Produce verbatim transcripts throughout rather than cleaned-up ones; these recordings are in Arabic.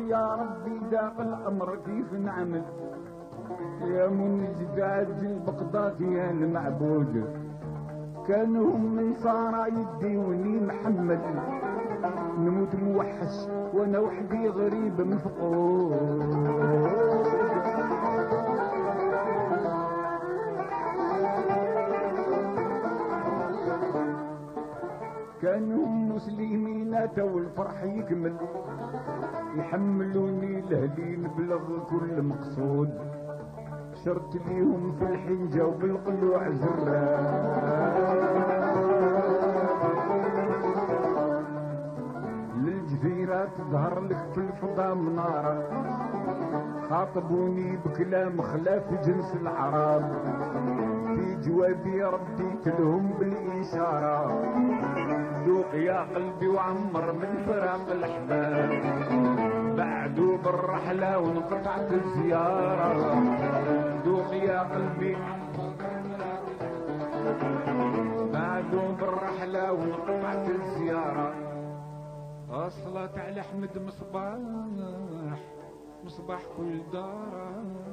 يا ربي داق الأمر كيف نعمل يا منجدات البغداد يا المعبود كانوا هم من صار يديوني محمد نموت موحش وانا وحدي غريب مفقود كانوا مسلمين تو الفرح يكمل يحملوني لهلي نبلغ كل مقصود شرت ليهم في الحنجة وبالقلوع زرار للجزيرة تظهر لك في الفضاء منارة خاطبوني بكلام خلاف جنس العرب في جوابي رديت لهم بالإشارة ذوق يا قلبي وعمر من فراق الأحباب بعدوا بالرحلة وانقطعت الزيارة ذوق يا قلبي بعدوا بالرحلة وانقطعت الزيارة أصلت على أحمد مصباح مصباح كل دار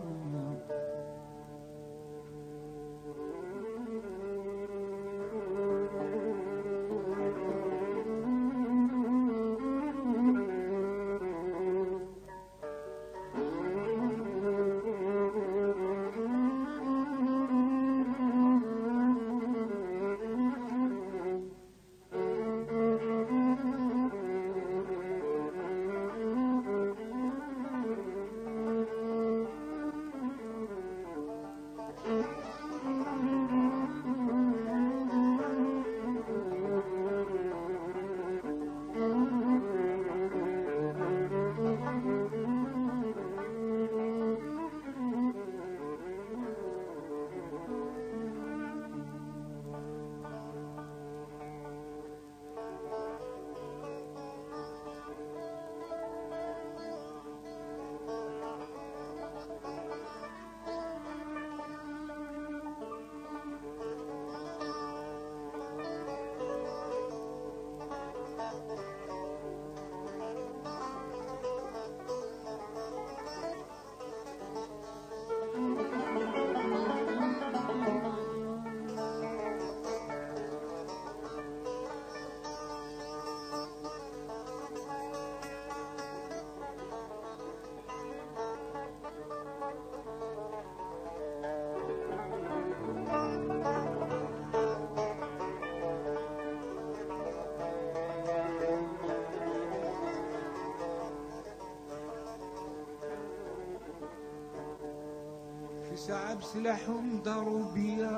ساعة بسلاحهم داروا بيا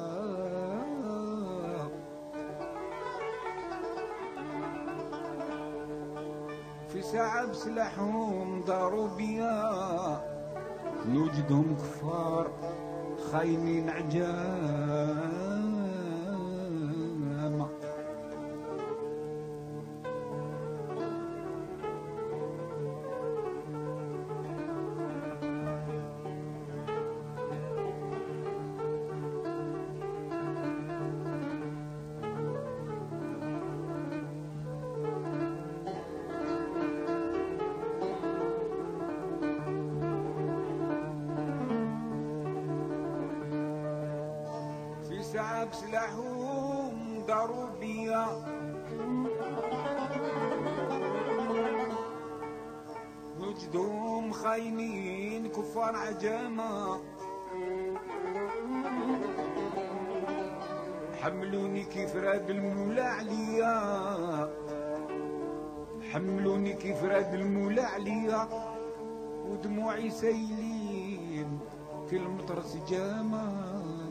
في ساعة بسلاحهم داروا بيا نوجدهم كفار خاينين عجام بسلاحهم داروا بيا وجدهم خاينين كفار عجامة حملوني كيف راد المولى عليا حملوني كيف راد المولى عليا ودموعي سايلين في المطر سجامة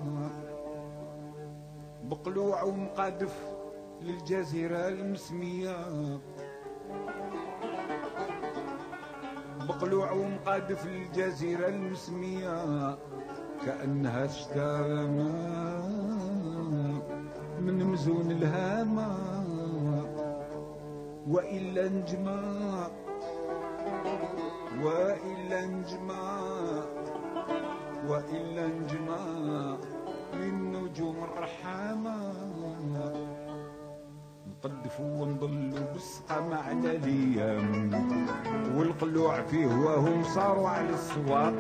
بقلوع ومقادف للجزيرة المسمية بقلوع ومقادف للجزيرة المسمية كأنها شتامة من مزون الهامة وإلا نجمع وإلا نجمع وإلا نجمع من نجوم الرحامة نقدفوا ونضلوا بالسقامة على الايام والقلوع فيه وهم صاروا على السواق.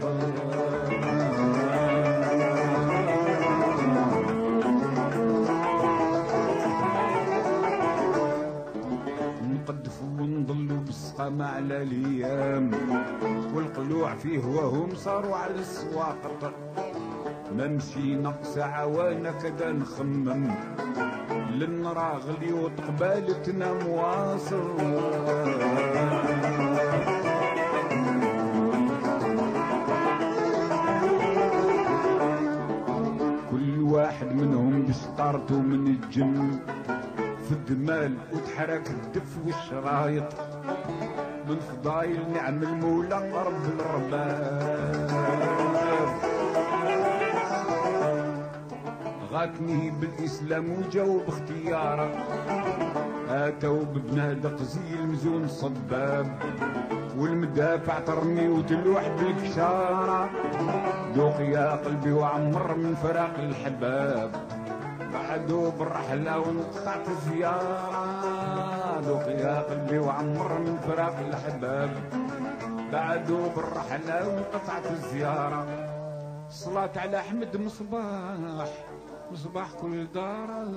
نقدفوا ونضلوا بالسقامة على الايام والقلوع فيه وهم صاروا على السواق. ما مشينا ساعة وانا كذا نخمم للنرى غليوط قبالتنا مواصل. كل واحد منهم بشطارته من الجن في الدمال وتحرك الدف والشرايط من فضايل نعم المولى رب الرباب. غاتني بالاسلام وجاوب اختياره اتوا ببنادق زي المزون صباب والمدافع ترمي وتلوح بالكشاره. ذوق يا قلبي وعمر من فراق الحباب بعدو بالرحله وانقطعت الزياره. ذوق يا قلبي وعمر من فراق الحباب بعدو بالرحله وانقطعت الزياره. صلاة على احمد مصباح مصباح كل دار.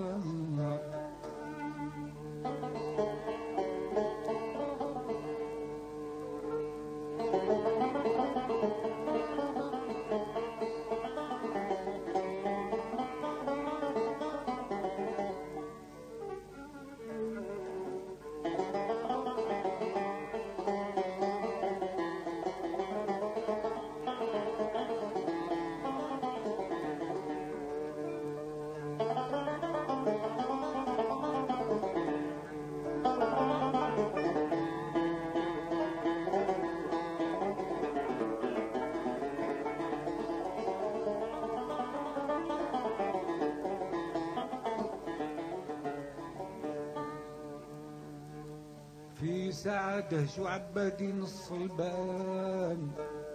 في سعاده شو عبادين الصلبان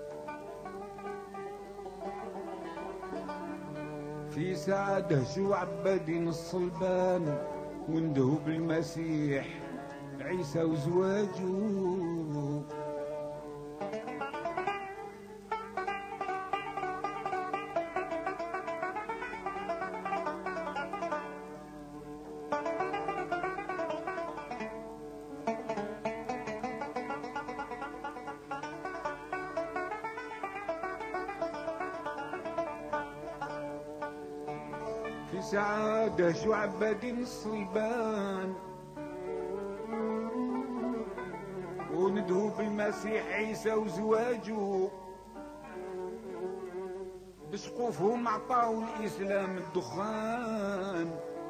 في سعاده شو عبادين الصلبان وندهوا بالمسيح عيسى وزواجه. في سعادة شو عبادين الصلبان وندهوا بالمسيح عيسى وزواجه. بسقوفهم عطاو الإسلام الدخان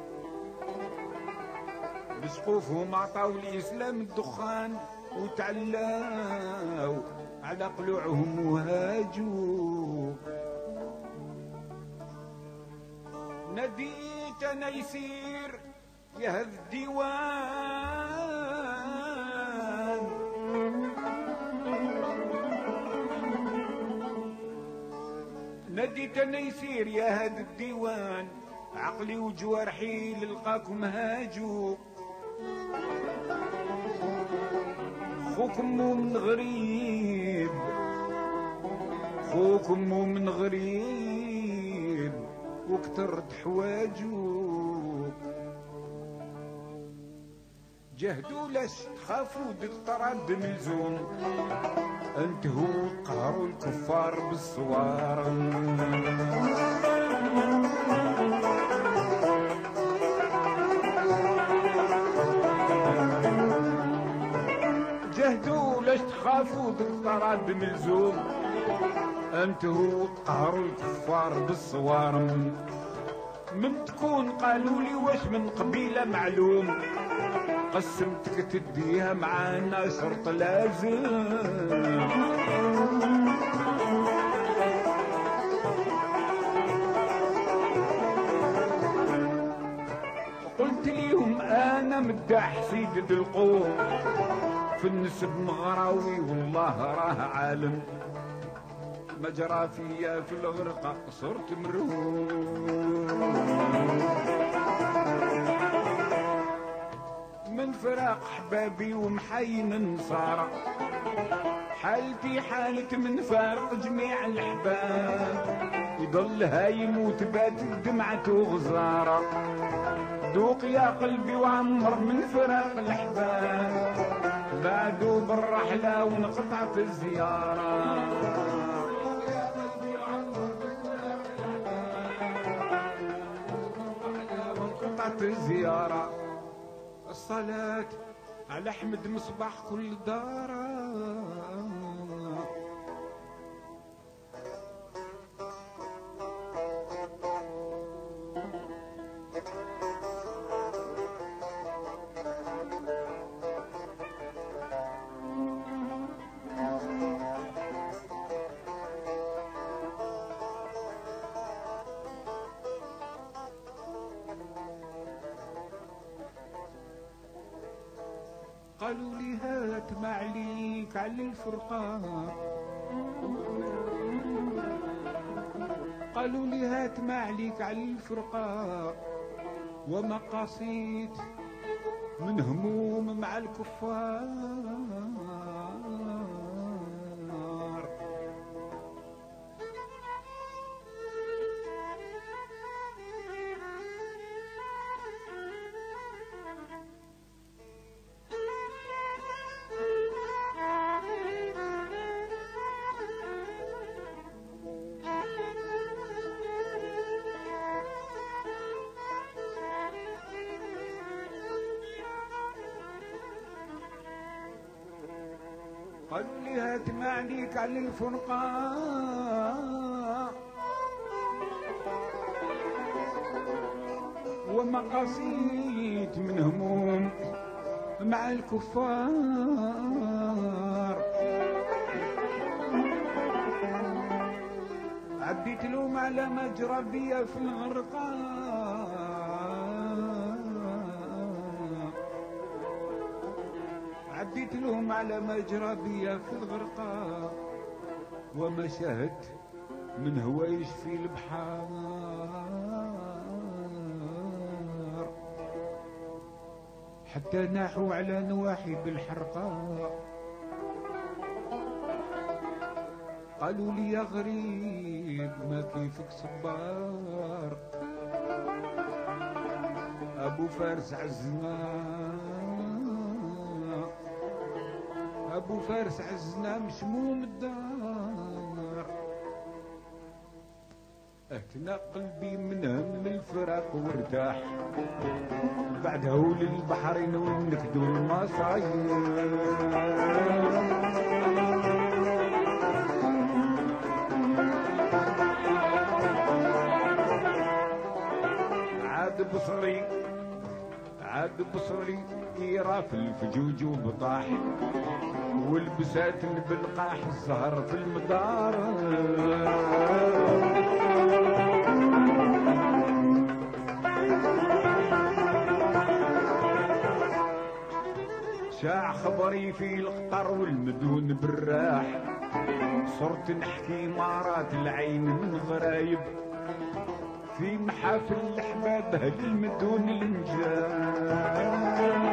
بسقوفهم عطاو الإسلام الدخان وتعلاو على قلوعهم وهاجوا. نديت انا يسير يا هذا الديوان نديت انا يسير يا هذا الديوان عقلي وجوارحي للقاكم هاجوا. خوكم من غريب خوكم من غريب وكترت حواجو. جهدوا لاش تخافوا بالطرد ملزوم انتهوا قهروا الكفار بالصوار. جهدوا لاش تخافوا بالطرد ملزوم انتهوا قهروا الكفار بالصوار. من تكون قالوا لي واش من قبيله معلوم قسمتك تديها معانا شرط لازم. قلت ليهم انا مداح سيد القوم في النسب مغراوي والله راه عالم ما جرى فيا في الغرقة صرت مرهون. فراق حبابي ومحين نصارى، حالتي حالة من فارق جميع الحباب، يضل هايم وتبات الدمعة وغزارة. دوق يا قلبي وعمر من فراق الحباب، بعدو بالرحلة ونقطعت الزيارة. ونقطعت الزيارة. الصلاة على أحمد مصباح كل دارة. قالوا لي هات ما عليك على الفرقان، قالوا لي هات ما عليك على الفرقان، وما قصيت من هموم مع الكفار. قالوا لي هات ما عليك على الفرقان، وما قصيت من هموم مع الكفار. عديت لهم على مجرى بيا في الغرقان، عديت لهم على مجرى بيا في الغرقان، وما شهدت من هوايش في البحار، حتى ناحوا على نواحي بالحرقاء. قالوا لي يا غريب ما كيفك صبار، ابو فارس عزنا، ابو فارس عزنا مشموم الدار. اهتنى قلبي من هم الفراق وارتاح، بعد هول البحرين ونكدوا المصاير. عاد بصري عاد بصري يرى في الفجوج وبطاح، والبسات بالقاح الزهر في المدار. شاع خبري في القطر والمدون بالراح، صرت نحكي مارات العين من غرايب، في محافل الحباب هالمدون النجاح.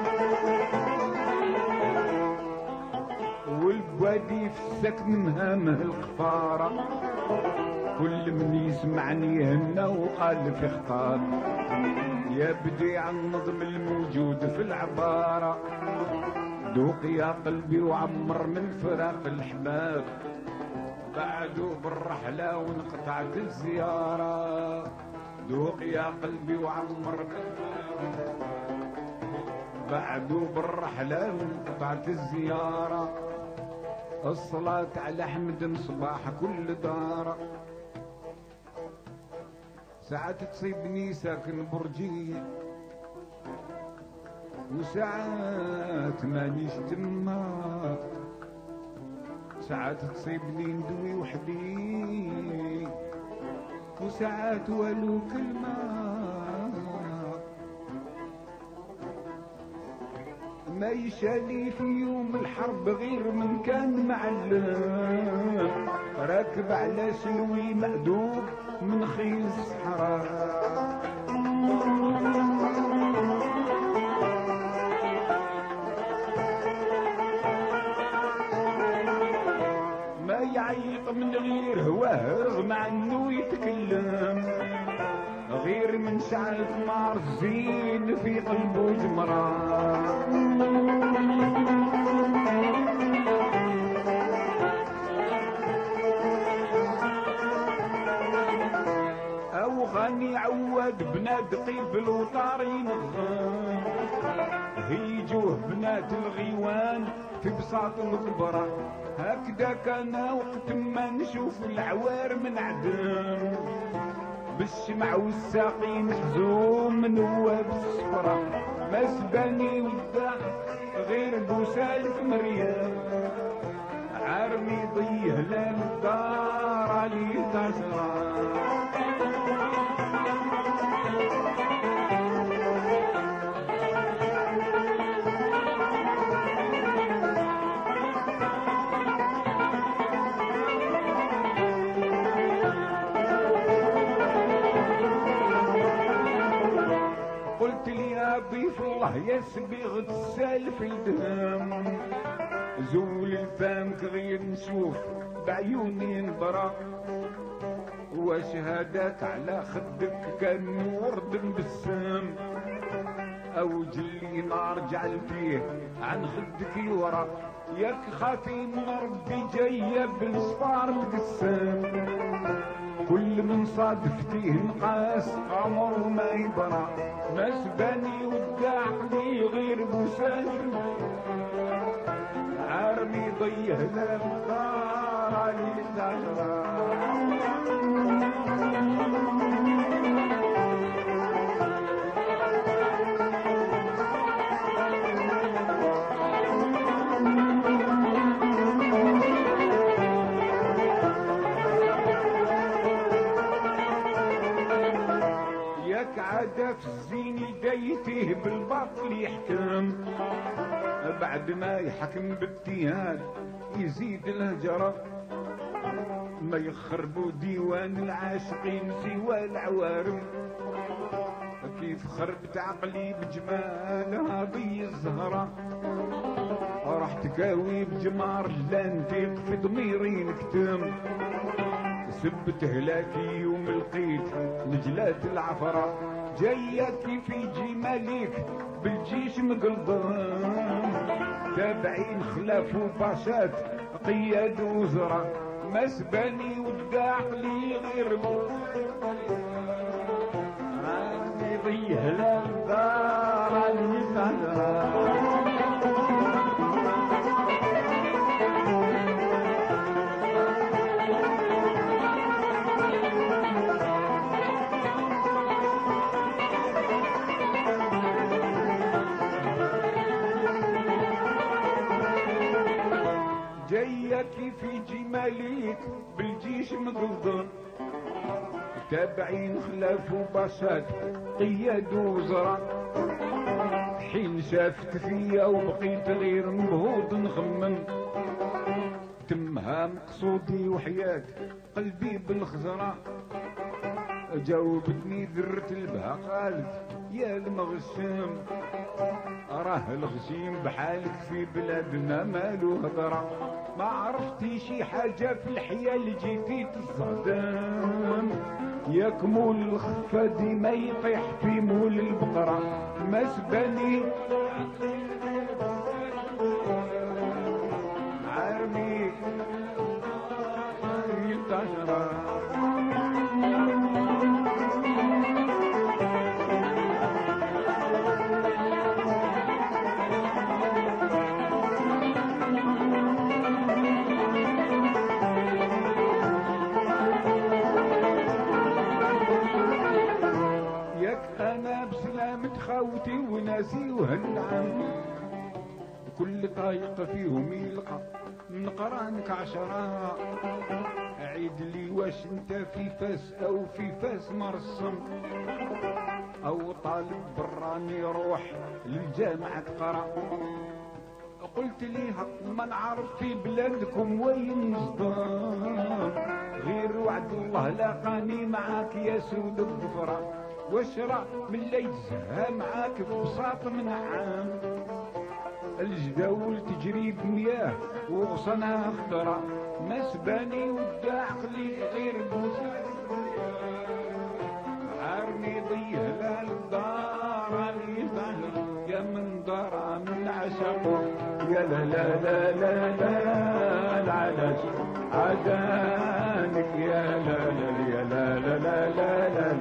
والبوادي في السك منها مه القفارة، كل من يسمعني يهنى وقال في خطاب، يا بديع النظم الموجود في العبارة. دوق يا قلبي وعمر من فراق الحباب، بعدو بالرحلة ونقطعت الزيارة. دوق يا قلبي وعمر بعدو بالرحلة ونقطعت الزيارة. الصلاة على أحمد مصباح كل دار. ساعات تصيبني ساكن برجي، وساعات مانيش تما، ساعات تصيبني ندوي وحدي، وساعات والو كلمة. ما يشالي في يوم الحرب غير من كان معلم، راكب على سلوي مأدوب من خيل الصحراء. يعيط من غير هواه مع انه يتكلم، غير من شعل ثمار الزين في قلبه جمرة. او غني عواد بنات طيب الوطارين هيجوه بنات الغيوان في بساط مكبرة. هكذا كان وقت ما نشوف العوار من عدم بالشمع والساقي محزوم من هو بالصفرة. ما سباني وداع غير بوسالف مريم عارمي ضيه للدار علي تجرى. قلت لي يا ضيف الله يسبغ تسالف الدهام زول الفامك غير نشوف بعيوني نظرة وشهادات على خدك كان ورد بسام او جلي نار جعل فيه عن خدك يورا. ياك خافي من ربي جايه بالصفار القسام كل من صادفتيه نقاس عمر ما يبرى. ما سباني وداع لي غير بوسالف عارمي ضيه للدار علي تجرى. عادة في الزين دايته بالباطل يحكم بعد ما يحكم بالتيهان يزيد الهجرة. ما يخربوا ديوان العاشقين سوى العوارم كيف خربت عقلي بجمالها ضي الزهرة. راح تكاوي بجمار لانتيق في ضميري نكتم سبت هلاكي يوم لقيت نجلات العفرة. جايك في جمالك بالجيش مقلضان تابعين خلاف وباشات قياد وزراء. ما سباني وداع لي غير عندي ضيه للدار علي تجرى. جايك في جمالك بالجيش مقلضان تابعين خلاف وباشات قياد وزراء. حين شافت فيا وبقيت غير مبهوض نخمم تمها مقصودي وحياة قلبي بالخزرة. جاوبتني ذرة البها قالت يا المغشم راه الغشيم بحالك في بلادنا مالو هضرة. ما عرفتي شي حاجة في الحياة اللي جيتي تصدم ياك مول الخفة ديما يطيح في مول البقرة. ما سباني عارمي تجرى. خوتي وناسي وهالنعم كل طايق فيهم يلقى من قرانك عشرة. عيد لي واش انت في فاس او في فاس مرسم او طالب براني روح للجامعة تقرا. قلت ليها ما نعرف في بلادكم وين صدام غير وعد الله لاقاني معاك يا سود الظفرة. واشرع من اللي يزهى معاك في بساط من عام الجداول تجري بمياه وغصنها خضرا. مسباني ودا عقلي غير بوسي عارني ضيه للدار اللي ظهر يا من دار من عشق يا لا لا لا لا لا العلاج عدانك يا لا لا يا لا لا لا لا, لا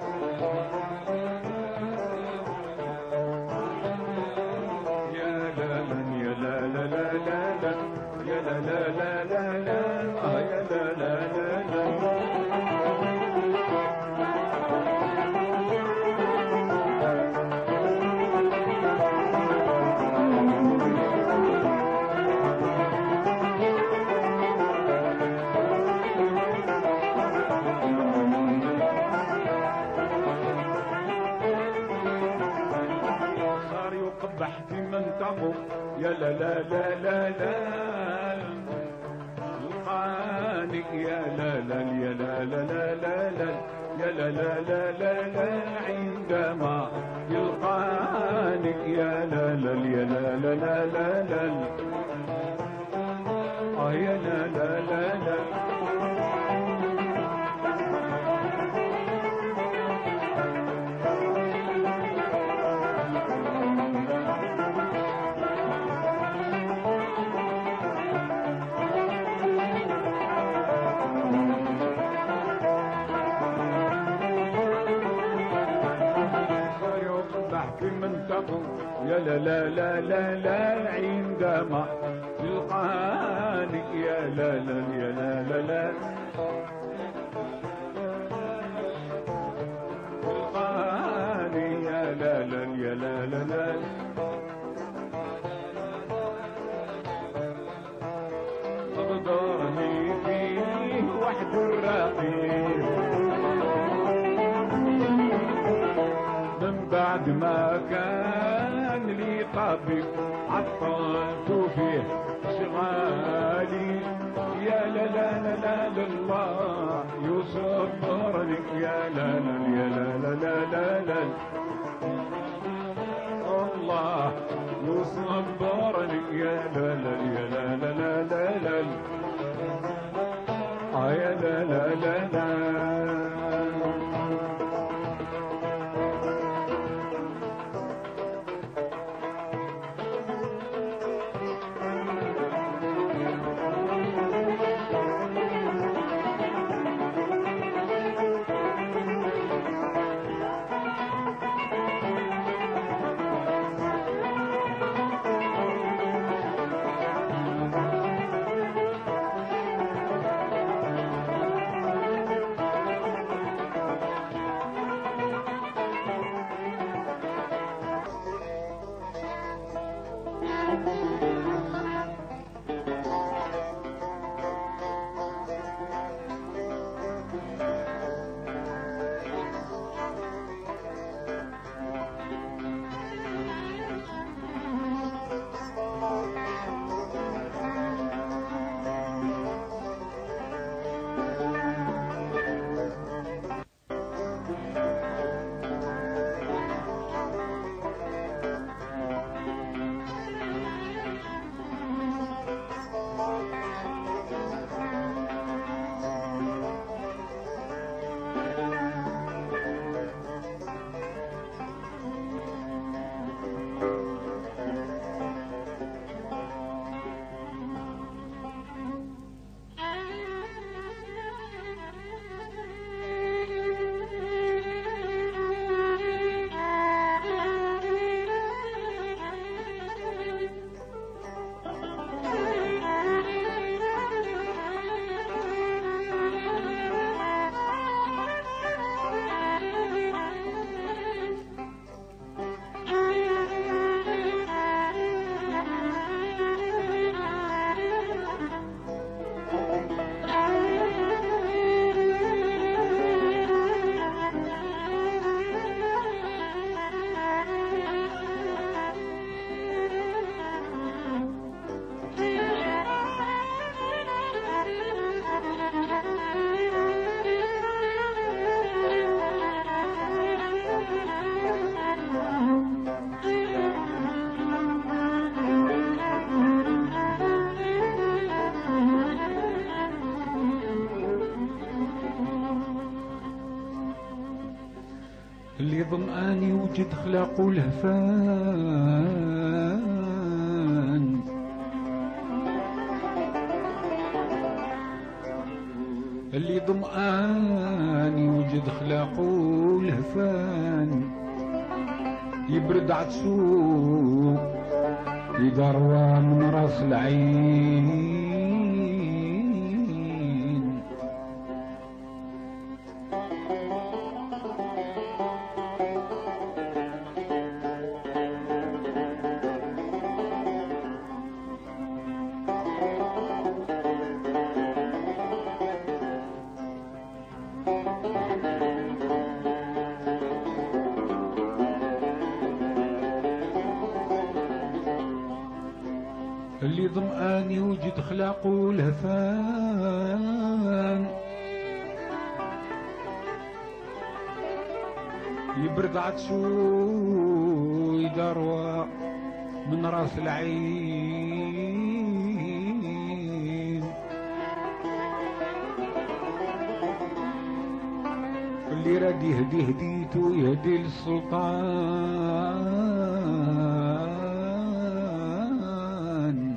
يا لا لا لا لا لا آه يا لا لا لا لا صار يقبح في منطقه يا لا لا لا لا لا يا لا لا يا لا لا لا لا لا يا لا لا لا لا لا عندما يلقانك يا لا لا يا لا لا لا لا لا آه يا لا لا لا لا في منطقه يا لا لا لا لا لا عندما يلقانك يا لا لا يا لا لا لا يلقاني يا لا لا يا لا لا لا تغدرني فيه وحد الرقيب بعد ما كان لي طبيب عطلت فيه شغالي يا لا لا لا لا لله يصبرني يا لا لا يا لا لا لا لا لا الله يصبرني يا لا لا يا لا لا لا لا لا آه يا لا لا لا لا اللي ظمآن يوجد خلاقه لهفان، اللي ظمآن يوجد خلاقه لهفان، يبرد عطسو يدروى من راس العين. اللي ظمآن يوجد خلاقه لهفان، يبرد عطسو يدروى من راس العين. اللي راد يهدي هديته يهدي للسلطان،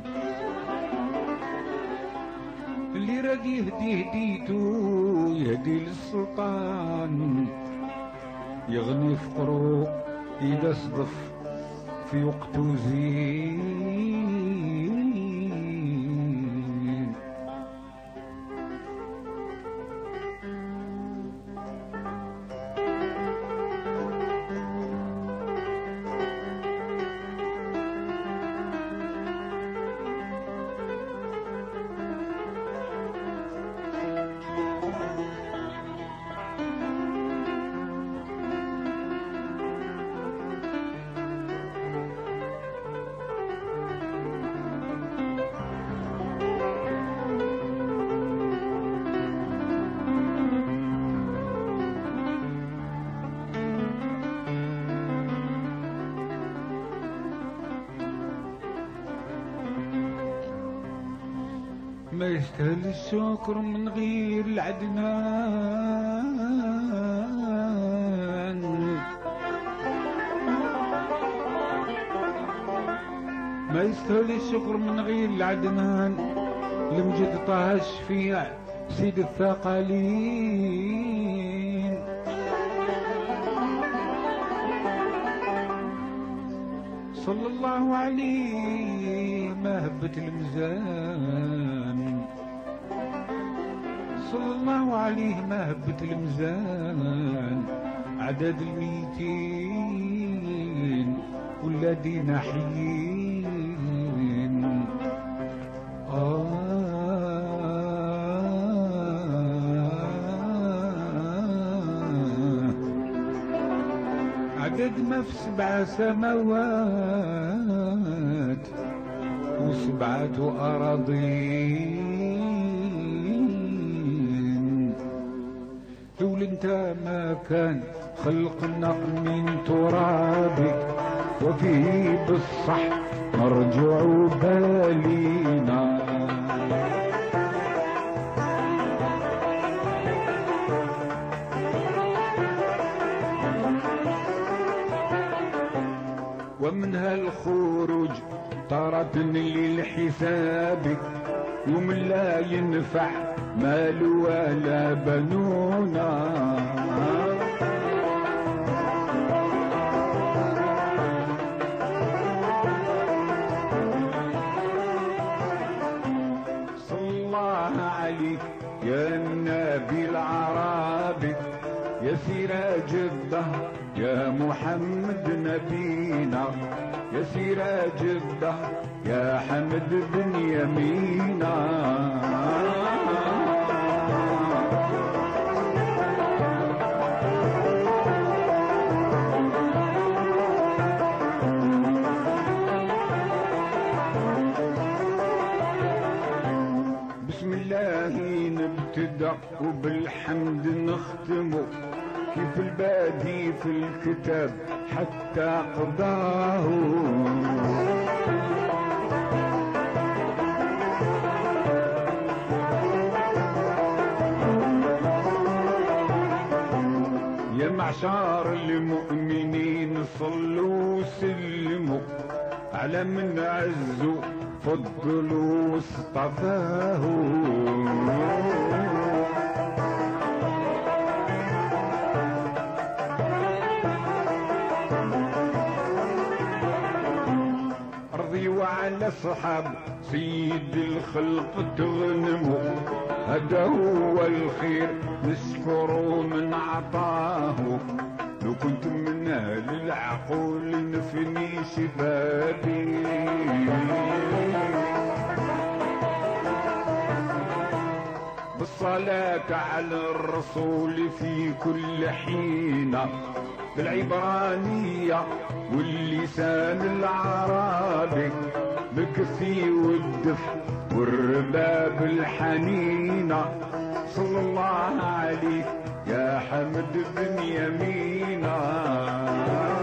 اللي راد يهدي هديته يهدي للسلطان، يغني فقرو إذا صدف في وقته زين. ما يستاهل الشكر من غير العدنان، ما يستاهل الشكر من غير العدنان، لمجد طه الشفيع سيد الثقالين. صلى الله عليه ما هبت الميزان، صلى الله عليه ما هبت الميزان، عدد الميتين والذين حيين. آه عدد ما في سبع سماوات وسبعة أراضين. لول انت ما كان خلقنا من ترابك، وفيه بالصح نرجع بالينا. ومنها الخروج طارت للحساب، يوم لا ينفع مال ولا بنونا. صلى الله عليك يا النبي العربي، يا سراج الدهر يا محمد نبينا، يا سراج الدهر يا حمد بن يمينا. بسم الله نبتدأ وبالحمد نختمه، كيف البادي في الكتاب حتى قضاه. يا معشر بشار المؤمنين صلوا وسلموا على من عزوا فضلوا واصطفاه. وعلى صحاب سيد الخلق تغنموا، هذا هو الخير نشكروا من عطاه. لو كنت من اهل العقول نفني شبابي، بالصلاة على الرسول في كل حين، بالعبرانية واللسان العربي، بكفي والدف والرباب الحنينة. صلى الله عليك يا حمد بن يمينة.